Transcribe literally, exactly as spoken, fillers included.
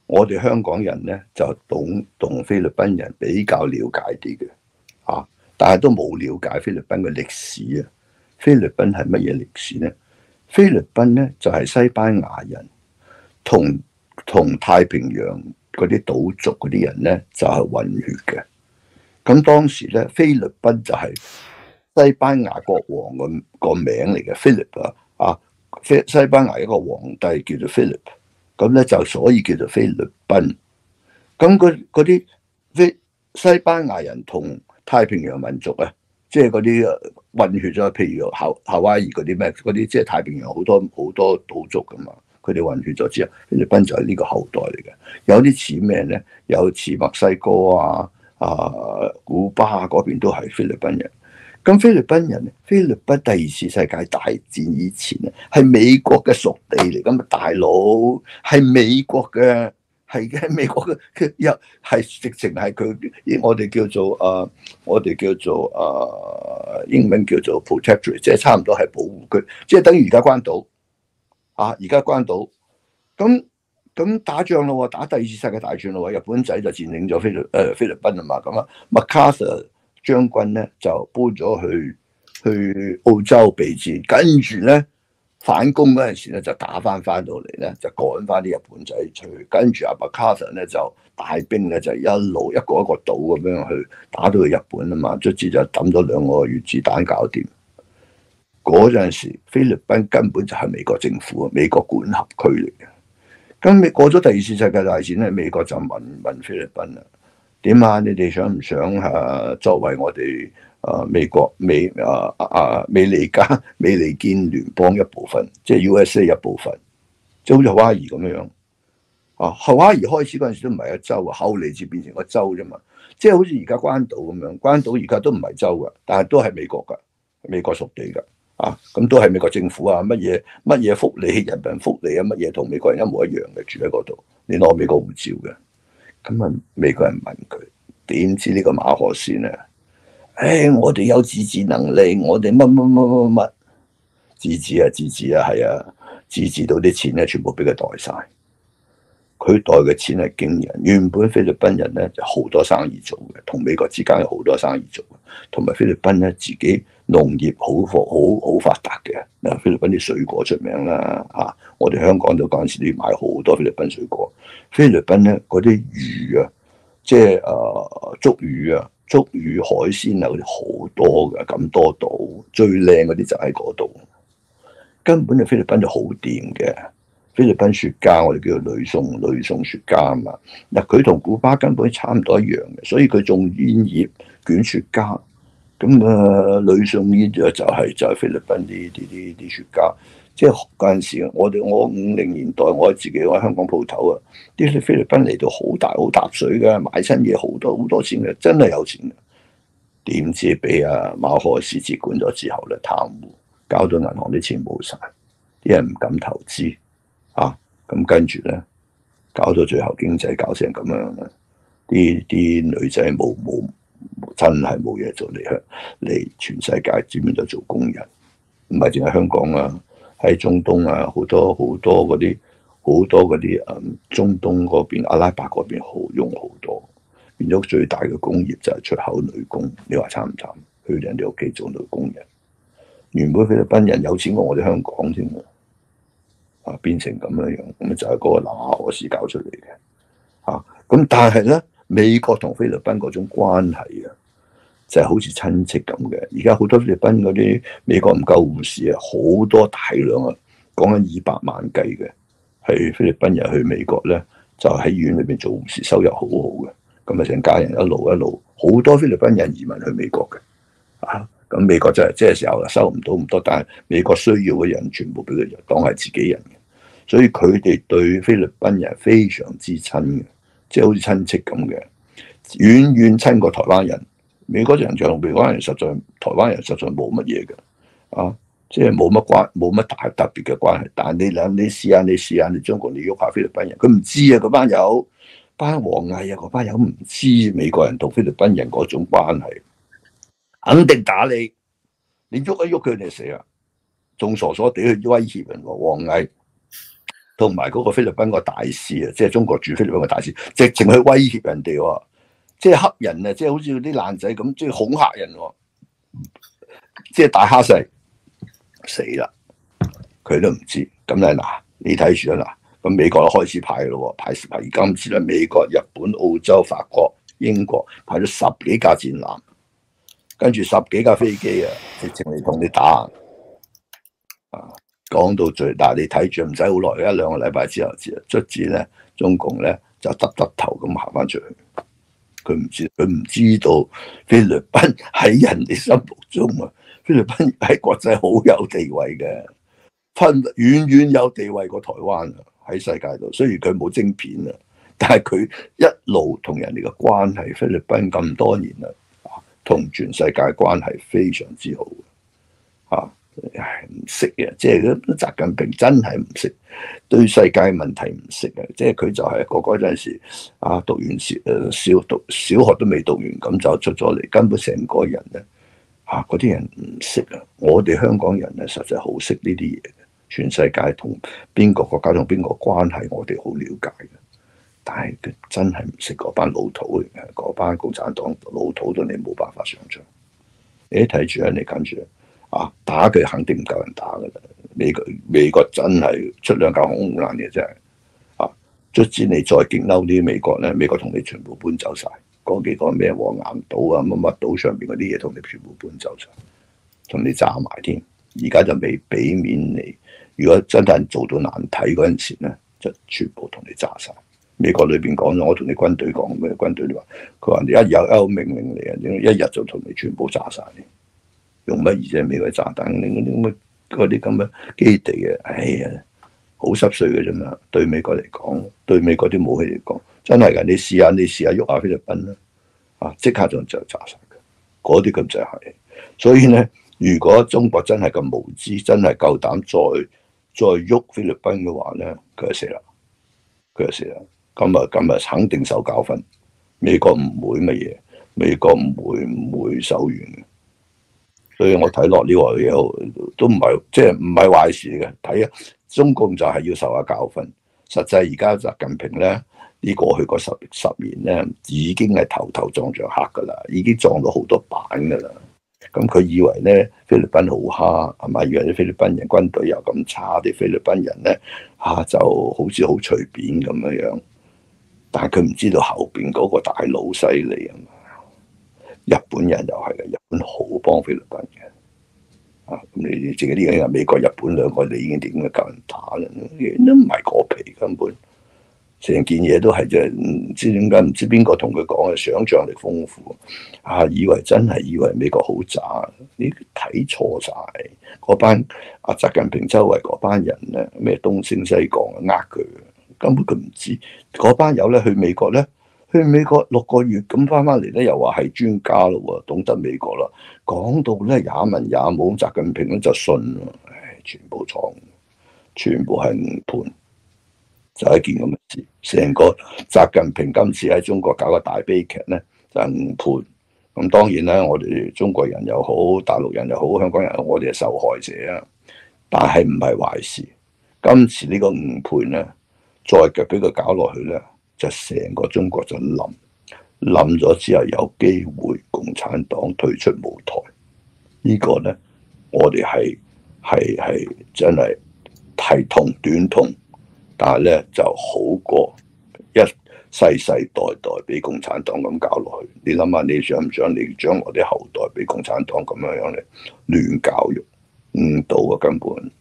我哋香港人咧就懂同菲律賓人比較了解啲嘅，啊，但係都冇了解菲律賓嘅歷史啊。菲律賓係乜嘢歷史咧？菲律賓咧就係、是、西班牙人同同太平洋嗰啲島族嗰啲人咧就係、是、混血嘅。咁當時咧菲律賓就係西班牙國王個個名嚟嘅 Philip 啊，啊，西班牙一個皇帝叫做 Philip。咁咧就所以叫做菲律賓。咁嗰啲菲西班牙人同太平洋民族啊，即係嗰啲混血咗，譬如夏夏威夷嗰啲咩嗰啲，即係太平洋好多好多島族噶嘛，佢哋混血咗之後，菲律賓就係呢個後代嚟嘅。有啲似咩咧？有似墨西哥啊、啊古巴嗰邊都係菲律賓人。咁菲律賓人，菲律賓第二次世界大戰以前咧，係美國嘅屬地嚟，咁啊大佬係美國嘅，係嘅美國嘅，佢又係直情係佢，我哋叫做誒、呃，我哋叫做誒、呃，英文叫做 protectorate， 即係差唔多係保護區，即係等於而家關島啊，而家關島，咁咁打仗咯，打第二次世界大戰咯，日本仔就佔領咗菲律誒、呃、菲律賓啊嘛，咁啊，MacArthur將軍咧就搬咗去去澳洲備戰，跟住咧反攻嗰陣時咧就打翻翻到嚟咧，就趕翻啲日本仔出去，跟住阿 MacArthur 咧就帶兵咧就一路一個一個島咁樣去打到去日本啊嘛，卒之就抌咗兩個原子彈搞掂。嗰陣時菲律賓根本就係美國政府啊，美國管轄區嚟嘅。咁你過咗第二次世界大戰咧，美國就問問菲律賓啦。點啊？你哋想唔想啊？作為我哋啊美國美啊啊美利加美利堅聯邦一部分，即係 U S A 一部分，即係好似夏威夷咁樣啊。夏威夷開始嗰陣時都唔係一州啊，後嚟至變成個州啫嘛。即係好似而家關島咁樣，關島而家都唔係州噶，但係都係美國噶，美國屬地噶啊。咁都係美國政府啊，乜嘢乜嘢福利、人民福利啊，乜嘢同美國人一模一樣嘅，住喺嗰度，你攞美國護照嘅。咁啊，美國人問佢，點知呢個馬可先啊？誒，我哋有自治能力，我哋乜乜乜乜乜自治啊，自治啊，係啊，自治到啲錢咧，全部俾佢袋晒。佢袋嘅錢係驚人。原本菲律賓人咧就好多生意做嘅，同美國之間有好多生意做，同埋菲律賓咧自己農業好好好發達嘅。嗱，菲律賓啲水果出名啦，嚇！我哋香港都嗰陣時都要買好多菲律賓水果。菲律賓咧嗰啲魚啊，即係誒竹魚啊、竹魚海鮮啊嗰啲好多嘅，咁多島最靚嗰啲就喺嗰度。根本就菲律賓就好掂嘅。菲律賓雪茄我哋叫做呂宋呂宋雪茄啊嘛。嗱，佢同古巴根本差唔多一樣嘅，所以佢種煙葉捲雪茄。咁啊，呂宋煙就就係就係菲律賓啲啲啲啲雪茄。即係嗰陣時，我哋我五零年代，我自己我喺香港鋪頭啊，啲菲律賓嚟到好大好搭水嘅，買親嘢好多好多錢嘅，真係有錢嘅。點知俾阿馬可斯接管咗之後咧，貪污，搞到銀行啲錢冇晒，啲人唔敢投資啊。咁跟住咧，搞到最後經濟搞成咁樣咧，啲啲女仔冇冇真係冇嘢做嚟香嚟全世界專門都做工人，唔係淨係香港啊。喺中東啊，好多好多嗰啲好多嗰啲誒，中東嗰邊阿拉伯嗰邊好用好多，變咗最大嘅工業就係出口女工。你話慘唔慘？去人哋屋企做女工人，原本菲律賓人有錢過我哋香港添啊，變成咁樣樣，咁就係嗰個馬可斯搞出嚟嘅啊。咁但係咧，美國同菲律賓嗰種關係啊，就係好似親戚咁嘅。而家好多菲律賓嗰啲美國唔夠護士啊，好多大量啊，講緊二百萬計嘅，係菲律賓人去美國咧，就喺醫院裏邊做護士，收入好好嘅。咁啊，成家人一路一路，好多菲律賓人移民去美國嘅。啊，咁美國就係即係時候收唔到咁多，但係美國需要嘅人全部俾佢當係自己人嘅，所以佢哋對菲律賓人非常之親嘅，即係好似親戚咁嘅，遠遠親過台灣人。美國人就同台灣人實在，台灣人實在冇乜嘢嘅，啊，即係冇乜關，冇乜大特別嘅關係。但係你諗，你試下，你試下，你中國你喐下菲律賓人，佢唔知啊，嗰班友，班王毅啊，嗰班友唔知美國人同菲律賓人嗰種關係，肯定打你，你喐一喐佢哋死啊，仲傻傻地去威脅人喎，王毅。 同埋嗰個菲律賓個大使啊，即係中國駐菲律賓個大使，直情去威脅人哋喎，即係黑人啊，即係好似啲爛仔咁，即係恐嚇人喎，即係大蝦細死啦，佢都唔知。咁咧嗱，你睇住啦嗱，咁美國就開始派咯，派派而今次咧，美國、日本、澳洲、法國、英國派咗十幾架戰艦，跟住十幾架飛機啊，直情嚟同你打啊！講到最，但係你睇住唔使好耐，一兩個禮拜之後，卒之咧，中共咧就耷耷頭咁行翻出去。佢唔知，佢唔知道菲律賓喺人哋心目中啊，菲律賓喺國際好有地位嘅，分遠遠有地位過台灣啊！喺世界度，雖然佢冇晶片啊，但係佢一路同人哋嘅關係，菲律賓咁多年啦，同全世界關係非常之好啊！唉，唔識嘅，即係習近平真係唔識對世界問題唔識嘅，即係佢就係個嗰陣時啊，讀完小誒小讀小學都未讀完，咁就出咗嚟，根本成個人咧啊，嗰啲人唔識啊！我哋香港人咧實在好識呢啲嘢嘅，全世界同邊個國家同邊個關係，我哋好了解嘅，但係佢真係唔識嗰班老土嚟嘅，嗰班共產黨老土到你冇辦法想象。你睇住啊，你跟住。啊！打佢肯定唔夠人打噶啦！美國美國真係出兩架航空母艦嘅真係啊！卒之你再勁嬲啲美國咧，美國同你全部搬走晒，嗰幾個咩黃岩島啊、乜乜島上邊嗰啲嘢，同你全部搬走晒，同你炸埋添。而家就未俾面你。如果真係做到難睇嗰陣時咧，就全部同你炸晒。美國裏邊講咗，我同你軍隊講咩？軍隊你話佢話你一有一有命令嚟啊，一日就同你全部炸晒。用乜嘢啫？美國炸彈，你嗰啲乜啲咁嘅基地嘅，哎呀，好濕碎嘅啫嘛！對美國嚟講，對美國啲武器嚟講，真係㗎。你試下，你試下喐下菲律賓啦，啊，即刻就就炸晒嘅。嗰啲咁就係。所以咧，如果中國真係咁無知，真係夠膽再再喐菲律賓嘅話咧，佢就死啦，佢就死啦。咁啊，咁啊，肯定受教訓。美國唔會乜嘢，美國唔會唔會手軟嘅。所以我睇落呢個嘢都唔係，即係唔係壞事嘅。睇啊，中共就係要受下教訓。實際而家習近平咧，呢過去嗰十十年咧，已經係頭頭撞著黑噶啦，已經撞到好多板噶啦。咁佢以為咧菲律賓好蝦係咪？以為啲菲律賓人軍隊又咁差，啲菲律賓人咧嚇就好似好隨便咁樣樣。但係佢唔知道後邊嗰個大佬犀利啊嘛。日本人又係嘅，日本好幫菲律賓嘅，啊咁你淨係呢樣嘢，美國、日本兩個你已經點樣夠人打啦？都唔係果皮根本，成件嘢都係即係唔知點解，唔知邊個同佢講嘅，想像力豐富啊！以為真係以為美國好渣，你睇錯晒嗰班阿習近平周圍嗰班人咧，咩東升西降啊，呃佢，根本佢唔知嗰班友咧去美國咧。去美國六個月咁翻翻嚟咧，又話係專家咯喎，懂得美國啦。講到咧也文也武，習近平咧就信喎，唉，全部錯，全部係誤判，就係一件咁嘅事。成個習近平今次喺中國搞個大悲劇咧，就係誤判。咁當然啦，我哋中國人又好，大陸人又好，香港人又好，我哋係受害者啊。但係唔係壞事。今次呢個誤判咧，再嘅俾佢搞落去咧。就成個中國就冧冧咗之後，有機會共產黨退出舞台。這個、呢個咧，我哋係係係真係提痛短痛，但係咧就好過一世世代代俾共產黨咁搞落去。你諗下，你想唔想你將我啲後代俾共產黨咁樣樣嚟亂教育誤導啊？根本